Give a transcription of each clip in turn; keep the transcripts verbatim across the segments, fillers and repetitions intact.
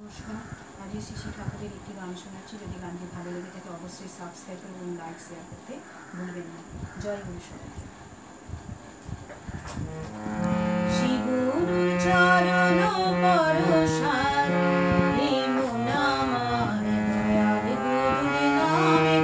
নমস্কার। আজকে শিশু ঠাকুরের একটি গান শোনাচ্ছি। যদি গানটি ভালো লেগে থাকে অবশ্যই সাবস্ক্রাইব এবং লাইক শেয়ার করতে ভুলবেন না। জয় গুরু সবাইকে। শ্রী গুরু চরণ পরশার মন আমার দয়াল গুরুর নামে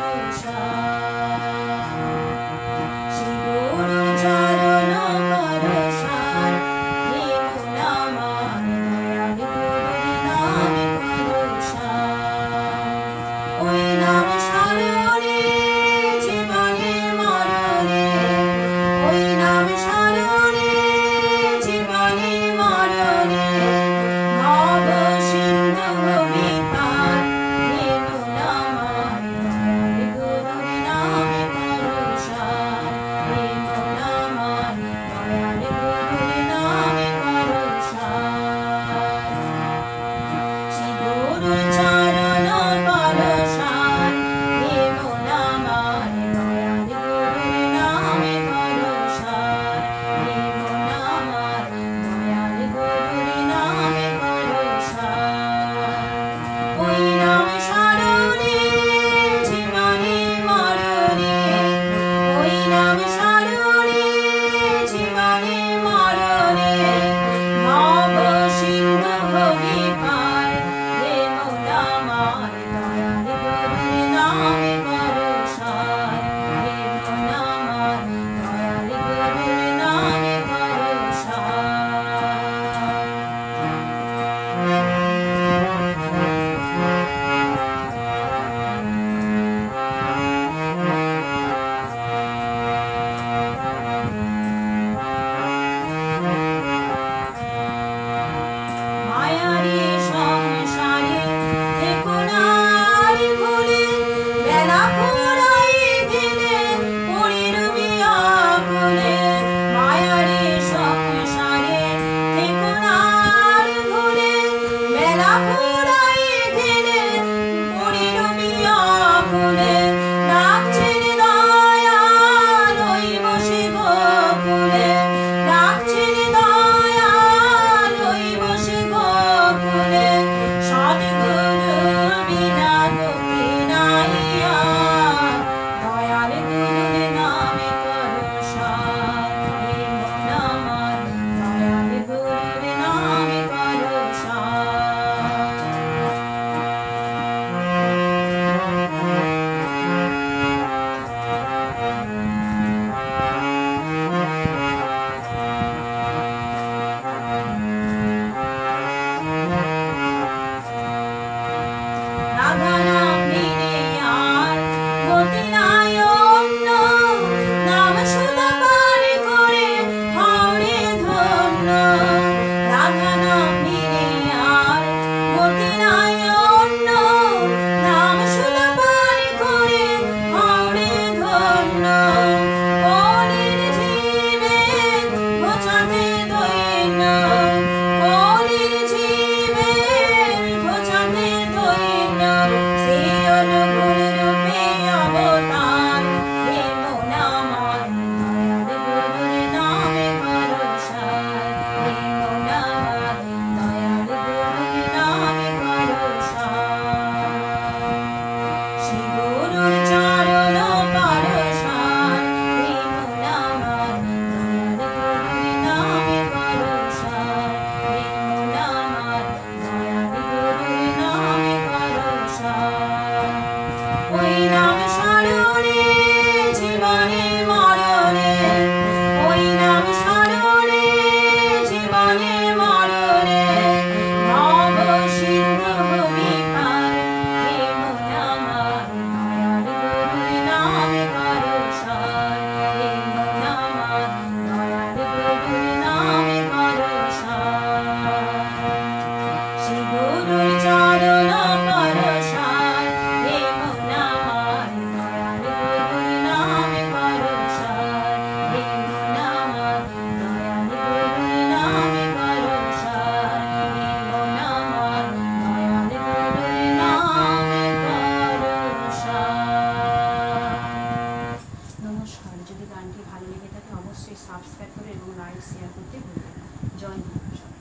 পরশার। শ্রী গুরু চরণ পরশার মন আমার দয়াল গুরুর নামে পরশার। ওই নাম স্মরণে জীবনে মরণে, ওই নাম স্মরণে জীবনে মরণে, ভব সিন্ধু বিপার মন আমার দয়াল গুরুর নামে পরশার। মন আমার দয়াল গুরুর নামে পরশার। শ্রী গুরু চরণ পরশার মন আমার দয়াল গুরুর নামে পরশার। মন আমার দয়াল গুরুর নামে পরশার। ওই নাম স্মরণে জীবনে মরণে, ওই নাম স্মরণে জীবনে মরণে, ভব সিন্ধু বিপার মন আমার দয়াল গুরুর নামে পরশার। মন আমার দয়াল গুরুর নামে মায়ারি সংসারে থেকো না আর ভুলে, বেলা ফুরাই গেলে পড়ি রবি আকুলে। মায়ারি সংসারে থেকো না আর ভুলে, বেলা ফুরাই গেলে পড়ি রবি আকুলে। ডাকছেন দয়াল ওই বসে গোকুলে, ডাকছেন দয়াল ওই বসে গোকুলে। সদ্গুরু বিনা গতি নাই আর, দয়াল গুরুর নামে পরশার। মন আমার দয়াল গুরুর নামে পরশার। রাধা নাম নিলে আর গতি নাই অন্য, নাম শুধু পার করে হাওড়ে ধন্য। রাধা নাম নিলে আর গতি নাই অন্য, নাম শুধু পার করে হাওড়ে ধন্য। কলির জীবে ঘোচাতে দৈন্য, কলির জীবে ঘোচাতে দৈন্য। সেই অনুকূল রূপে অবতার মন আমার দয়াল গুরুর নামে পরশার। মন আমার দয়াল গুরুর নামে পরশার। শ্রী গুরুর চরণ পরশার মন আমার দয়াল গুরুর নামে পরশার। মন আমার দয়াল গুরুর নামে পরশার। ওই নাম স্মরণে জীবনে মরণে, ওই নাম স্মরণে জীবনে মরণে, ভব সিন্ধু বিপার মন আমার দয়াল গুরুর নামে পরশার। মন আমার দয়াল গুরুর নামে পরশার। শ্রী গুরুর চরণ পরশার মন আমার দয়াল গুরুর নামে পরশার। মন আমার দয়াল গুরুর নামে পরশার। মন আমার দয়াল গুরুর নামে পরশার। নমস্কার। যদি গানটি ভালো লেগে থাকে অবশ্যই সাবস্ক্রাইব করে এবং লাইক শেয়ার করতে ভুলবেন না। জয় গুরু।